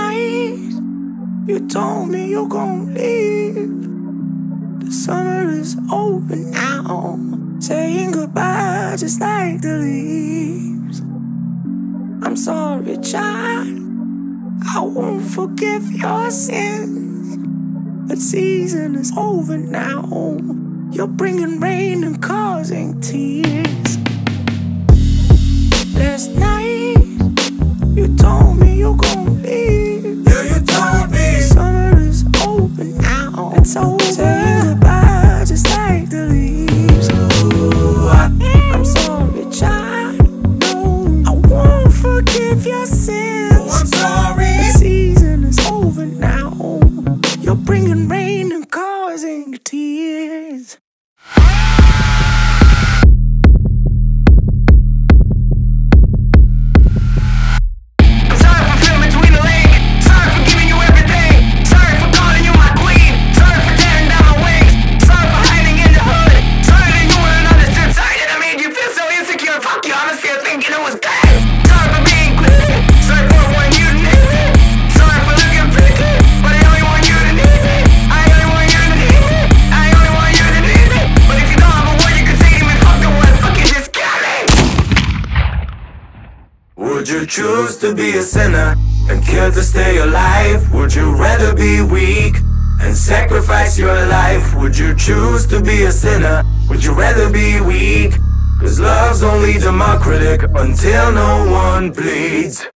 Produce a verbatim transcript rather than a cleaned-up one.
night, you told me you're gonna leave. The summer is over now, saying goodbye just like the leaves. I'm sorry, child, I won't forgive your sins. The season is over now, you're bringing rain and causing tears. Last night, you told me you're gonna leave. Yeah, you told me. Summer is over now, it's over. Saying goodbye just like the leaves. Ooh, I, I'm sorry, child, no, I won't forgive your sins. oh, I'm sorry. The season is over now, you're bringing rain and causing tears. Would you choose to be a sinner and kill to stay alive? Would you rather be weak and sacrifice your life? Would you choose to be a sinner? Would you rather be weak? Cause love's only democratic until no one bleeds.